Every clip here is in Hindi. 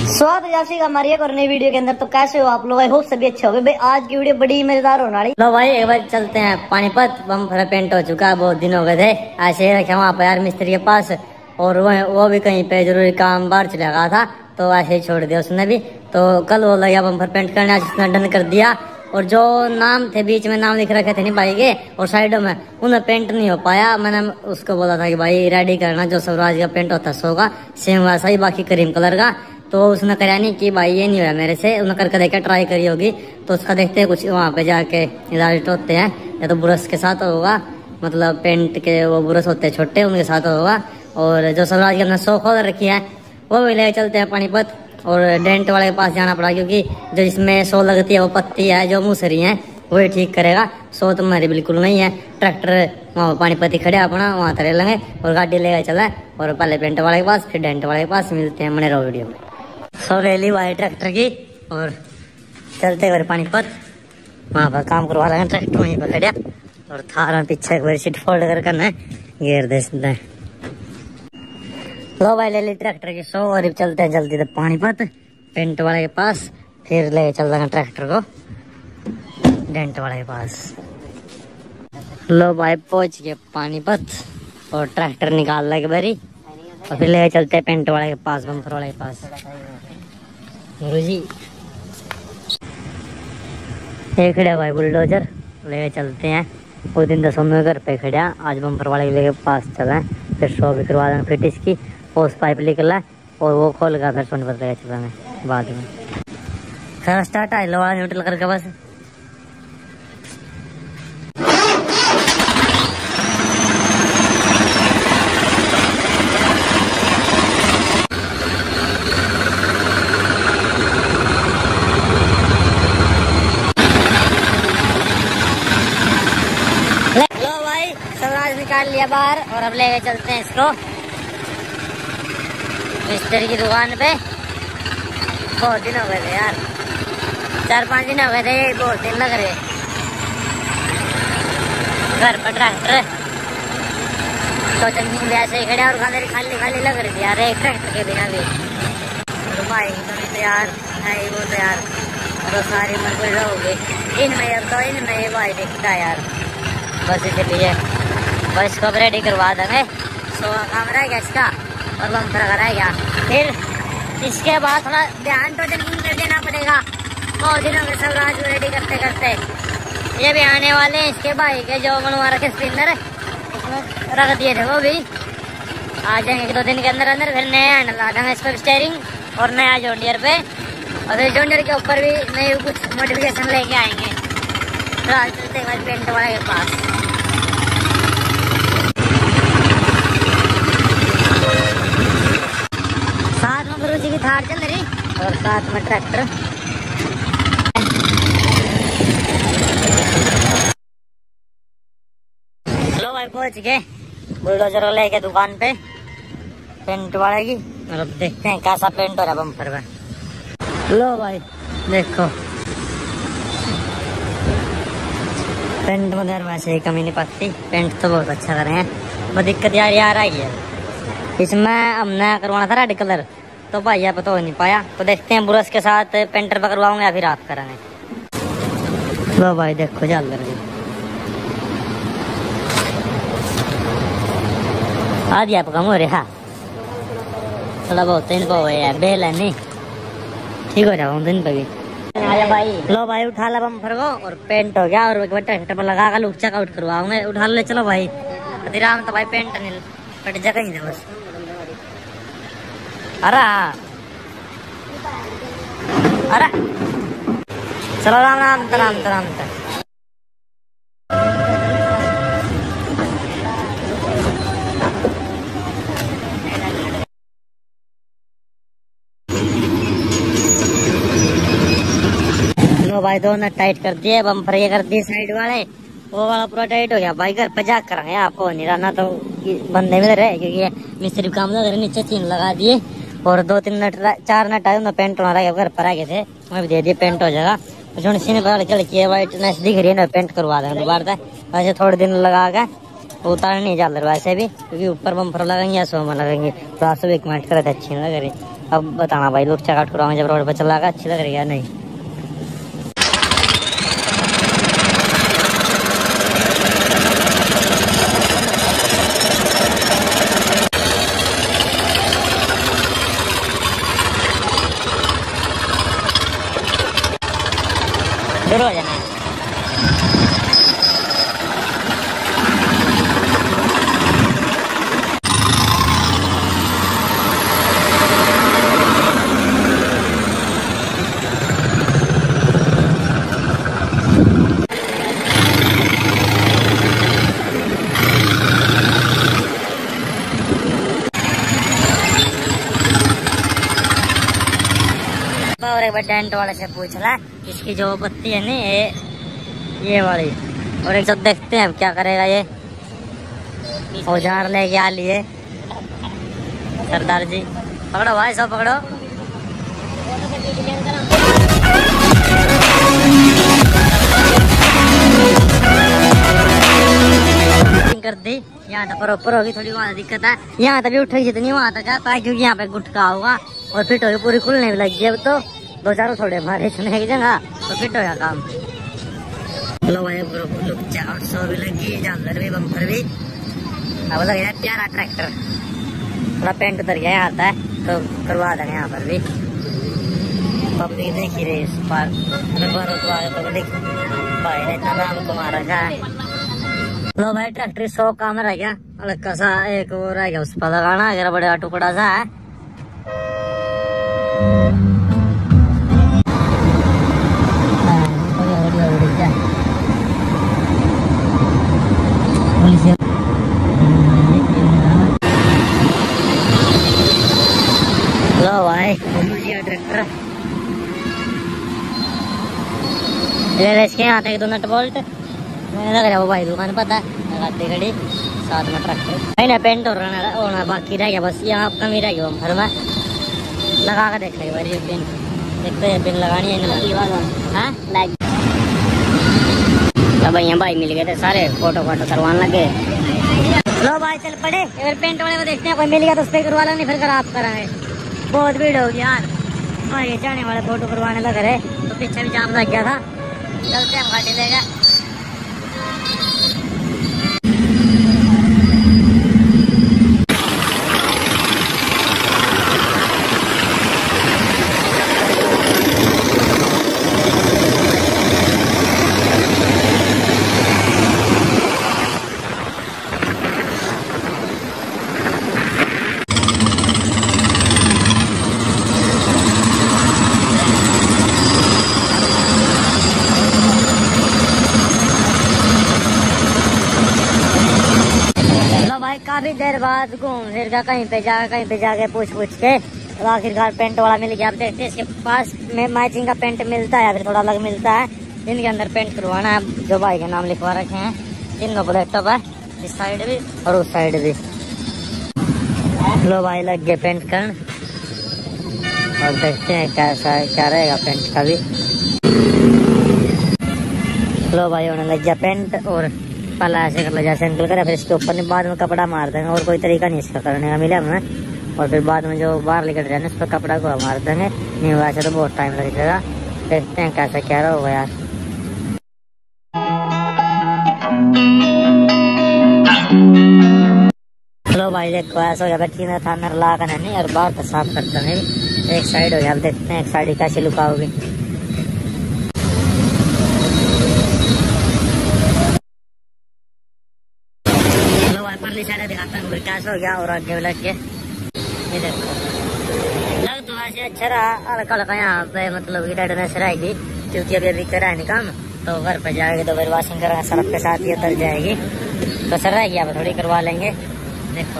स्वागत है जासी का हमारी एक और नई वीडियो के अंदर। तो कैसे हो आप लोग? आई होप सभी अच्छे होंगे। भाई आज की वीडियो बड़ी मजेदार होने वाली। लो भाई एक बार चलते हैं पानीपत। बम्पर पेंट हो चुका है, बहुत दिन हो गए थे। ऐसे ही रखे वहाँ पे यार मिस्त्री के पास, और वो भी कहीं पे जरूरी काम बाहर चला गया था, तो ऐसे ही छोड़ दिया उसने भी। तो कल वो लगा बम्पर पेंट करने, आज उसने डन कर दिया। और जो नाम थे बीच में नाम लिख रखे थे नहीं भाई के, और साइडों में उन्हें पेंट नहीं हो पाया। मैंने उसको बोला था कि भाई रेडी करना, जो स्वराज का पेंट होता है 100 का सेम वैसा ही, बाकी क्रीम कलर का। तो उसने करा नहीं कि भाई ये नहीं हुआ मेरे से। उन्होंने करके देखा, ट्राई करी होगी, तो उसका देखते हैं कुछ वहाँ पे जाके रिजल्ट होते हैं। या तो ब्रश के साथ होगा, मतलब पेंट के वो ब्रश होते हैं छोटे, उनके साथ होगा। और जो स्वराज की हमने 100 खोल रखी है वो भी ले चलते हैं पानीपत। और डेंट वाले के पास जाना पड़ा, क्योंकि जो इसमें 100 लगती है वो पत्ती है जो मूसरी है वही ठीक करेगा। 100 तो हमारी बिल्कुल नहीं है। ट्रैक्टर वहाँ पानीपत खड़े अपना, वहाँ तरे लेंगे और गाड़ी लेकर चला। और पहले पेंट वाले के पास, फिर डेंट वाले के पास। मिलते हैं मने रहो वीडियो में। 100 ले ली भाई ट्रैक्टर की, और चलते हुए पानीपत। वहाँ पर काम करवा लेंगे, ट्रैक्टर वहीं पर खड़ा। और थार में पीछे एक बार सीट फोल्ड कर करना है, गेर दे सीधा। लो भाई ले ली ट्रैक्टर की 100, और चलते हैं जल्दी से पानीपत पेंट वाले के पास। फिर ले चल देंगे ट्रैक्टर को डेंट वाले के पास। लो भाई पहुंच गए पानीपत, और ट्रैक्टर निकाल ले बारी, और फिर ले चलते हैं पेंट वाले के पास, बम्पर वाले के पास। गुरु जी ये खड़ा भाई बुलडोजर, ले चलते हैं। वो दिन 10 में घर पे खड़ा, आज बम्पर वाले के पास चला। फिर 100 भी करवा देंगे फिट इसकी, ओस पाइप निकला और वो खोल गया, फिर सोनभद्र ले चलेंगे बाद में। खैर स्टार्ट है, लो न्यूट्रल करके बस। लो भाई स्वराज निकाल लिया बाहर, और अब लेके चलते हैं इसको मिस्त्री की दुकान पे। बहुत दिन हो गए थे यार, 4-5 दिन हो गए थे, बहुत दिन लग रहे घर पर ट्रैक्टर। तो चंदी ऐसे ही खड़े, और खाली खाली खाली लग रही थी यार एक ट्रैक्टर के बिना भी। तो भाई तो तैयार है वो तैयार, तो सारी मजबूर हो गई इनमें। अब तो इनमें भाई दिखता है यार, बस इसलिए बस को रेडी करवा देंगे। 100 काम रहेगा इसका, और बम्पर कराएगा। फिर इसके बाद थोड़ा ध्यान तो जमीन कर देना पड़ेगा। बहुत दिनों में स्वराज रेडी करते करते ये भी आने वाले हैं। इसके भाई के जो बनवा रखे स्पिनर इसमें रख दिए थे, वो भी आ जाएंगे 1-2 दिन के अंदर अंदर। फिर नया हैंडल ला देंगे इस पर, स्टेयरिंग और नया जॉन्डियर पे। और फिर जॉन्डियर के ऊपर भी नए कुछ मॉडिफिकेशन लेके आएंगे। फिलहाल चलते हैं पेंट वाले के पास। साथ में गुरु जी की थार चल रही, और साथ में ट्रैक्टर। लो भाई पहुंच गए बुलडोजर लेके दुकान पे पेंट वाले की। अब देखते हैं कैसा पेंट हो रहा है बम्पर पे। लो भाई देखो पेंट में वैसे ही कमी नहीं पड़ती, पेंट तो बहुत अच्छा कर रहे हैं। वो दिक्कत यार यार आई है, इसमें हमने करवाना था रेड कलर, तो भाई यहाँ पे तो हो नहीं पाया। तो देखते हैं ब्रश के साथ पेंटर पर करवाऊंगा या फिर आप करेंगे। लो भाई देखो जल रही आज आप कम हो रहा, थोड़ा बहुत दिन हो गया बेल है नहीं, ठीक हो जाओ दिन पे भी। भाई लो भाई उठा ला बम्पर को, और पेंट हो गया। और एक बार ट्रैक्टर पर लगा कर लुक चेकआउट करवाऊंगे। उठा ले चलो भाई राम, तो भाई पेंट नहीं पट जगह ही बस। अरे अरे चलो राम राम राम राम। लो भाई दोनों टाइट कर दिए, बम्पर ये कर दिए साइड वाले, वो वाला पूरा टाइट हो गया भाई। घर पे जा करेंगे, आपको नहीं रहना तो बंदे में रहे, क्योंकि मिस्त्री काम लग रहे। नीचे 3 लगा दिए, और 2-3 नट 4 नट आए, पेंट होना रहा। घर पर आ गए थे, मैं भी दे दिए, पेंट हो जाएगा। जो सीने पर चल के वाइटनेस दिख रही है ना, पेंट करवा देंगे दोबारा। वैसे थोड़े दिन लगा के उतार नहीं चल रहा वैसे भी, क्योंकि ऊपर बम्पर लगेंगे या 100 में लगेंगे। तो आप सभी कमेंट करे थे अच्छी लग रही। अब बताना भाई लोग चेकआउट करवाएंगे जब रोड पर चला कर अच्छी लग रही है नहीं। शुरू हो जाना और एक बार डेंट वाले से पूछ ला इसकी जो पत्ती है ना ये वाली, और एक सब देखते हैं अब क्या करेगा ये। औजार लेके आ लिए सरदार जी। पकड़ो भाई सब पकड़ो। कर दी यहाँ तक प्रॉपर होगी, थोड़ी वहाँ दिक्कत है। यहाँ तक भी उठेगी जितनी वहाँ तक है क्योंकि यहाँ पे गुटका होगा और फिट होगी पूरी खुलने भी लगी है। अब तो दो चारों थोड़े मारे सुने की जगह तो फिट हो गया काम। लो भाई लुक 400 भी लगी, जानवर भी बम्पर भी। अब लग गया प्यारा ट्रैक्टर, थोड़ा पेंट उतर गया आता है तो करवा देंगे यहाँ पर भी। पब्लिक देख ही रही इस पार पब्लिक भाई ने इतना नाम कमा रखा है। लो भाई ट्रैक्टर 100 काम रह गया, अलग सा एक वो रह गया उस पर लगाना, अगर बड़ा टुकड़ा सा है। लो भाई ट्रैक्टर ले इसके यहाँ तक 2 नट बोल्ट लग रहा वो भाई दुकान पता है लगाते घड़ी साथ में ट्रैक्टर ना पेंट होना बाकी रह गया बस, यहाँ कमी रह गया घर में लगा कर देख भाई ये पिन देखते हैं, पिन लगानी है लाइक। भैया भाई मिल गए थे सारे, फोटो करवाने लगे। लो भाई चल पड़े अगर पेंट वाले को देखते हैं, कोई मिल गया तो उस पर करवा लेंगे फिर खराब कराएंगे। बहुत भीड़ होगी यार, भाई जाने वाले फोटो करवाने लग रहे तो पीछे भी जाम लग गया था। चलते हम गाड़ी लेगा। काफी देर बाद घूम फिर का कहीं पे जाके पूछ के तो आखिरकार पेंट वाला मिल गया। आप देखते हैं इसके पास में मैचिंग का पेंट मिलता है, फिर थोड़ा अलग मिलता है। इनके अंदर पेंट करवाना है, जो भाई के नाम लिखवा रखे हैं इन प्लेटों पर, इस साइड भी और उस साइड भी। लो भाई लग गए पेंट करने और देखते हैं क्या रहेगा पेंट का भी। लो भाई होने लग गया पेंट और पहला ऐसे कर लिया सिंपल करे, फिर इसके ऊपर नहीं बाद में कपड़ा मार देंगे। और कोई तरीका नहीं इसका करने का मिला हमें, और फिर बाद में जो बाहर निकल जाए उस पर कपड़ा को मार देंगे। नहीं वैसे तो बहुत टाइम लग जाएगा, देखते हैं कैसा क्या होगा यार। लो भाई देखो ऐसा हो गया, बैठी में था नरला का नहीं और बाहर तो साफ करता नहीं। एक साइड हो गया, अब देखते हैं एक साइड कैसे लुका होगी। परली साइड दिखाता हूँ कैसा हो गया और आगे लग के ये देखो लग तो वैसे अच्छा रहा। हल्का हल्का यहाँ पे मतलब रेडनेस रहेगी क्योंकि अभी अभी करा है काम, तो घर पर जाएगी तो फिर वॉशिंग करेंगे सर्फ के साथ ये उतर जाएगी। तो सर रहेगी अब थोड़ी करवा लेंगे। देखो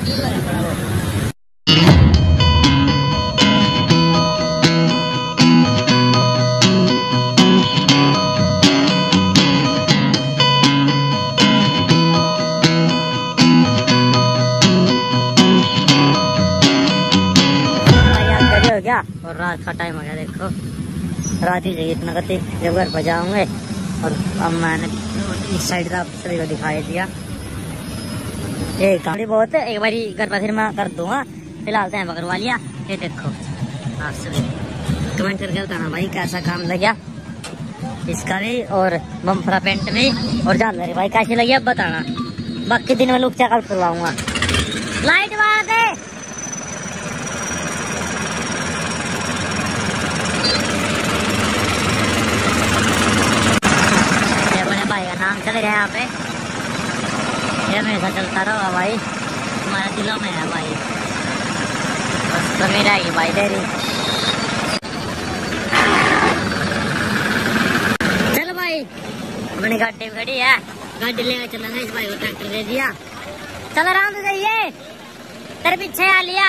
गया और रात का टाइम हो गया। देखो रात ही चाहिए इतना गति, जब घर पर जाऊंगे। और अब मैंने इस साइड का सभी को दिखाई दिया। एक गाड़ी बहुत है, एक बारी घर पर फिर मैं कर दूंगा। फिलहाल तो यहाँ करवा लिया। ये देखो आप सभी कमेंट करके बताना भाई कैसा काम लगा इसका भी, और बम्फरा पेंट भी, और झालर भाई कैसी लगी अब बताना। बाकी दिन में लुक चेकआउट करवाऊंगा। लाइट मार दे। ये अपने भाई का नाम चले गया यहाँ पे, ये हमेशा चलता रहा भाई, हमारे दिलों में है भाई, बस कमी रहेगी भाई तेरी। चलो भाई अपनी गाड़ी खड़ी है, गाड़ी लेकर चलेंगे। इस भाई को ट्रैक्टर दे दिया, चल आराम से जाइए, तेरे पीछे आ लिया।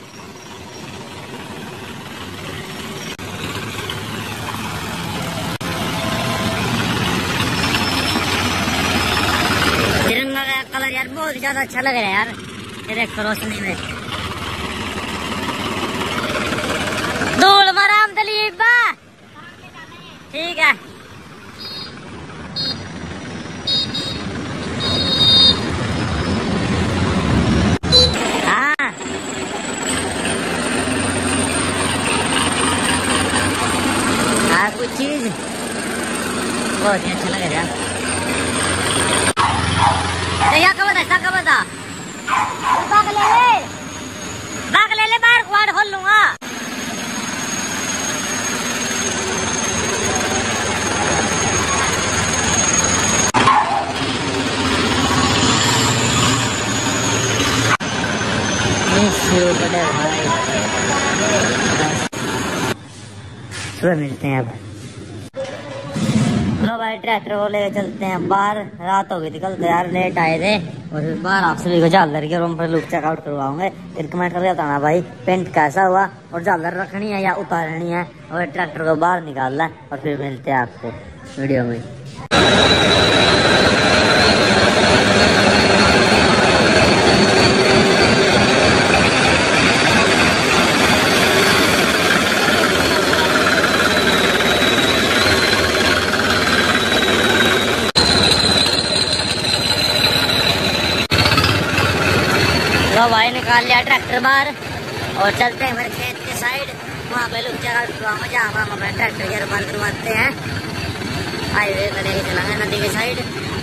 तिरंगा का कलर यार बहुत ज्यादा अच्छा लग रहा है यार, ये देखो रोशनी में। धूल मराम दलीप, ठीक है। हाँ हाँ कुछ चीज बहुत ही अच्छा लग रहा है। भाग ले ले, बाहर क्वाड खोल लूंगा। सुबह मिलते हैं अब। लो भाई ट्रैक्टर को लेकर चलते हैं बाहर, रात हो गई थी कल तो यार, लेट आए थे, और फिर बाहर आप सभी को झालर के रूम पर लुक चेकआउट करवाऊंगे। फिर कमेंट करके बताना भाई पेंट कैसा हुआ, और झालर रखनी है या उतारनी है, और ट्रैक्टर को बाहर निकालना है, और फिर मिलते हैं आपको वीडियो में। तो भाई निकाल लिया ट्रैक्टर बाहर, और चलते हैं मेरे खेत के साइड, वहाँ पे लोग जगह करवाऊंगा जहाँ हम अपने ट्रैक्टर के रुपये करवाते हैं। हाईवे पे लेके चलाएंगे नदी के साइड।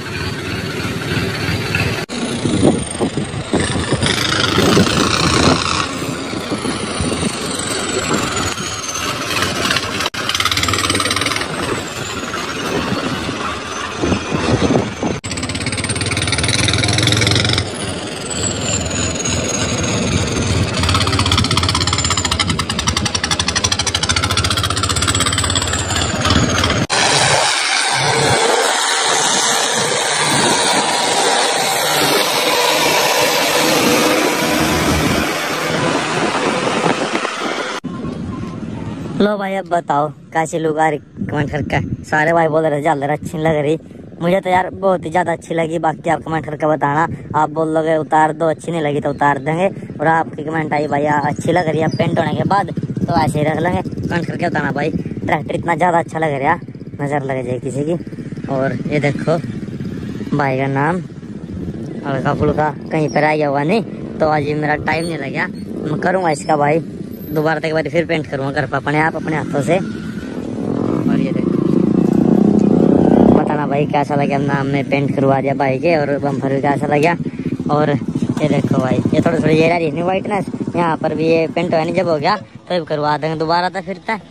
लो भाई अब बताओ कैसी लुक आ रही, कमेंट करके। सारे भाई बोल रहे झालर अच्छी लग रही, मुझे तो यार बहुत ही ज्यादा अच्छी लगी। बाकी आप कमेंट करके बताना, आप बोल लोगे उतार दो, अच्छी नहीं लगी तो उतार देंगे, और आपकी कमेंट आई भाई अच्छी लग रही है पेंट होने के बाद तो ऐसे ही रख लेंगे। कमेंट करके बताना भाई ट्रैक्टर इतना ज्यादा अच्छा लग रहा, नजर लग जाए किसी की। और ये देखो भाई का नाम हल्का फुल्का कहीं पर आया हुआ नहीं, तो आज मेरा टाइम नहीं लगा, मैं करूँगा इसका भाई दोबारा तक बार फिर पेंट करूँगा घर पर अपने आप अपने हाथों से। और ये देखो बताना भाई कैसा लगा, नाम में पेंट करवा दिया भाई के, और बम्पर भी कैसा लगा। और ये देखो भाई ये थोड़ी थोड़ी ये रही नहीं वाइटनेस, यहाँ पर भी ये पेंट हुआ नहीं, जब हो गया तो करवा देंगे दोबारा था फिर था।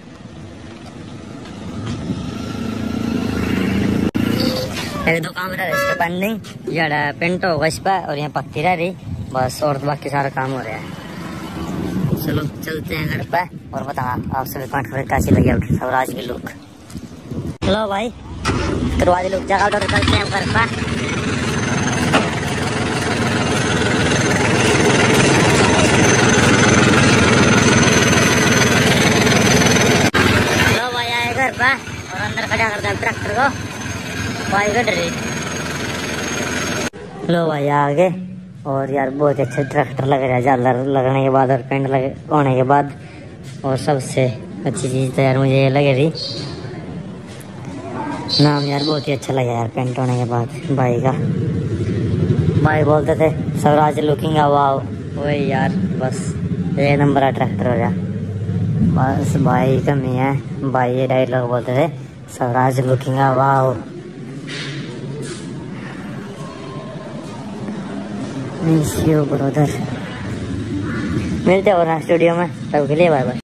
दो काम रह रहे पेंडिंग, जड़ा पेंट होगा इस पर, और यहाँ पत्ती रह रही बस, और तो बाकी सारा काम हो रहा है। चलो चलते हैं घर पे, और बताना आप सभी कमेंट करके कैसी लगी स्वराज की लुक। चलो भाई करवा दी लुक जगह, और चलते हैं घर पे। चलो भाई आए घर पे, और अंदर खड़ा कर दिया ट्रैक्टर को, भाई कट रही। लो भाई आगे, और यार बहुत अच्छा ट्रैक्टर लग रहा है झालर लगने के बाद और पेंट होने के बाद, और सबसे अच्छी चीज़ तो यार मुझे ये लग रही नाम यार बहुत ही अच्छा लगा यार पेंट होने के बाद भाई का। भाई बोलते थे स्वराज लुकिंग वाओ, वही यार बस एक नंबर का ट्रैक्टर हो गया। बस भाई कमी है भाई, ये डायलॉग बोलते थे Swaraj looking wow. Miss you brother. मिलते हैं और स्टूडियो में, तब के लिए बाय बाय।